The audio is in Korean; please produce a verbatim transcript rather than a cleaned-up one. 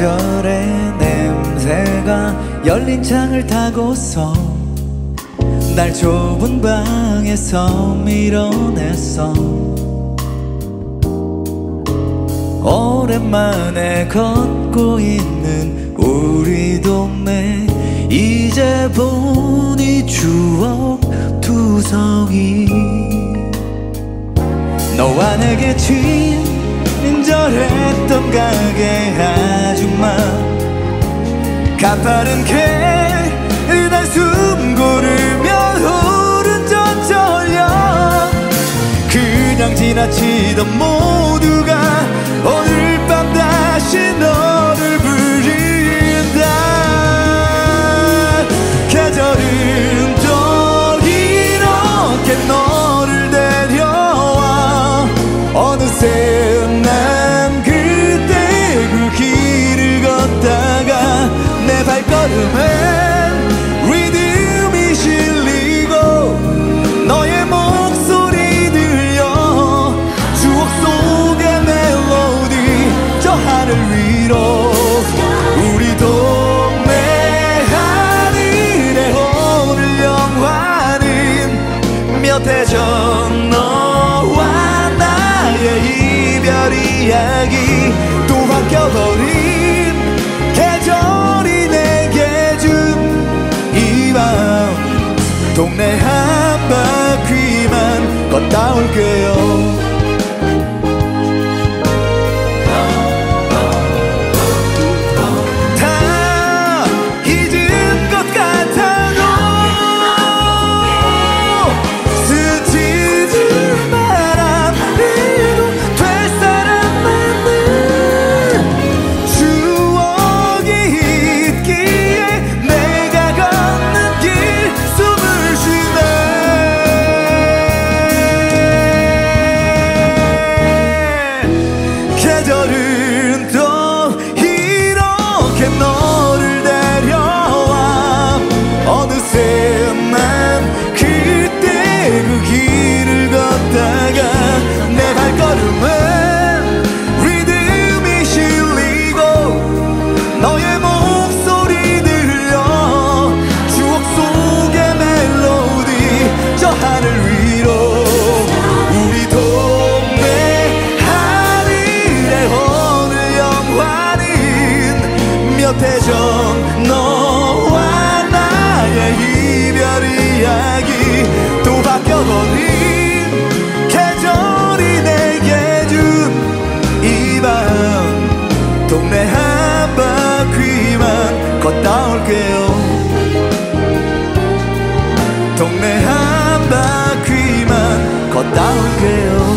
계절의 냄새가 열린 창을 타고서 날 좁은 방에서 밀어냈어. 오랜만에 걷고 있는 우리 동네, 이제 보니 추억 투성이. 너와 내게 친절했던 가게 아줌마, 가파른 계단 숨 고르며 오른쪽 절려 그냥 지나치던 모두가 오늘 밤 다시 너를 부른다. 계절은 또 이렇게 너를 데려와. 어느새 난 그때 그 길을 걷다가 내 발걸음엔 리듬이 실리고 너의 목소리 들려. 추억 속의 멜로디 저 하늘 위로. 우리 동네 하늘에 오늘 영화는 몇 해 전 너와 나의 이별 이야기. 또 바뀌어버린 계절이 내게 준 이 밤, 동네 한 바퀴만 걷다 올게요. 다 잊은 것 같아도 스치는 바람에도 될 사람 만든 추억이 있기에 내가 걷는 길 숨을 쉬네. 계절은 또 이렇게 너를 데려와. 어느새 난 그때 그 길을 걷다가 내 발걸음은 리듬이 실리고 너의 목소리 들려. 추억 속의 멜로디 저 하늘 위로. 우리 동네 하늘에 오늘 영화는 몇 해 전 너와 나의 이별 이야기. 또 바뀌어버린 계절이 내게 준 이 밤, 동네 한 바퀴만 걷다 올게요. 동네 한 바퀴만 걷다 올게요.